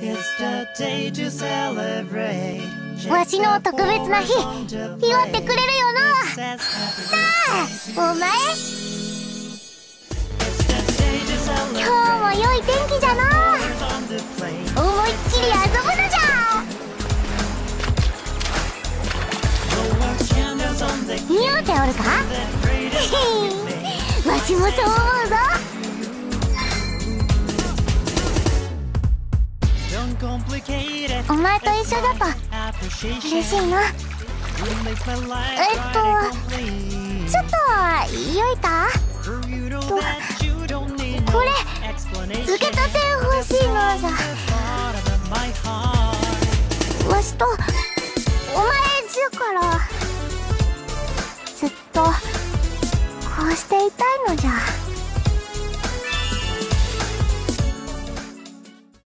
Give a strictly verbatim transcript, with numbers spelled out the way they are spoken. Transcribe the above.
わしの特別な日、祝ってくれるよな。なあ、お前。今日も良い天気じゃな。思いっきり遊ぶのじゃ。似合うておるか。わしもそう思うぞ。お前と一緒だと嬉しいな。えっとちょっと良いか。とこれ受け取ってほしいのじゃ。わしとお前じゃからずっとこうしていたいのじゃ。